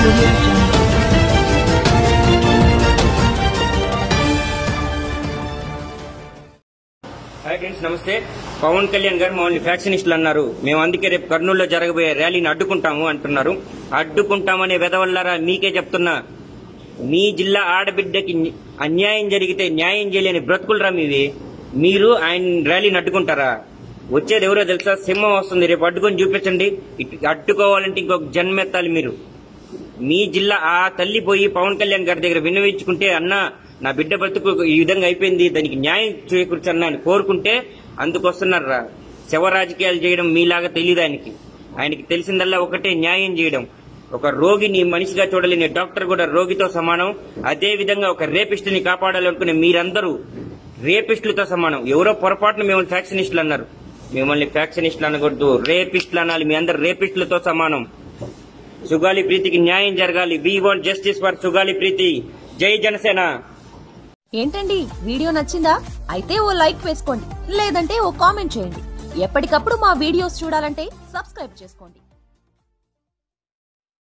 Audio Jungle. Hi friends, నమస్తే. పవన్ కళ్యాణ్ గారు మమ్మల్ని ఫ్యాక్షనిస్టులు అన్నారు. మేము అందుకే రేపు కర్నూలులో జరగబోయే ర్యాలీని అడ్డుకుంటాము అంటున్నారు. అడ్డుకుంటామనే వెదవల్లారా, మీకే చెప్తున్నా. మీ జిల్లా ఆడబిడ్డకి అన్యాయం జరిగితే న్యాయం చేయలేని బ్రతుకులరా మీవి. మీరు ఆయన ర్యాలీని అడ్డుకుంటారా? వచ్చేది ఎవరో తెలుసా? సింహం వస్తుంది. రేపు అడ్డుకొని చూపించండి. అడ్డుకోవాలంటే ఇంకొక జన్మెత్తాలి మీరు. మీ జిల్లా ఆ తల్లి పోయి పవన్ కళ్యాణ్ గారి దగ్గర విన్నవించుకుంటే, అన్న నా బిడ్డ బ్రతుకు ఈ విధంగా అయిపోయింది, దానికి న్యాయం చేకూర్చన్నా అని కోరుకుంటే అందుకొస్తున్నారా? శవ రాజకీయాలు చేయడం మీలాగా తెలియదు ఆయనకి. ఆయనకి తెలిసిందల్లా ఒకటే, న్యాయం చేయడం. ఒక రోగిని మనిషిగా చూడలేని డాక్టర్ కూడా రోగితో సమానం. అదే విధంగా ఒక రేపిస్టుని కాపాడాలనుకునే మీరందరూ రేపిస్టులతో సమానం. ఎవరో పొరపాటున మిమ్మల్ని ఫ్యాక్షనిస్టులు అన్నారు. మిమ్మల్ని ఫ్యాక్షనిస్టులు అనకూడదు, రేపిస్టులు అనాలి. మీ అందరు రేపిస్టులతో సమానం. సుగాలి ప్రీతికి న్యాయం జరగాలి. We want justice for Sugali Preethi. జై జనసేన. ఏంటండి, వీడియో నచ్చిందా? అయితే ఓ లైక్ వేసుకోండి, లేదంటే ఓ కామెంట్ చేయండి. ఎప్పటికప్పుడు మా వీడియోస్ చూడాలంటే సబ్స్క్రైబ్ చేసుకోండి.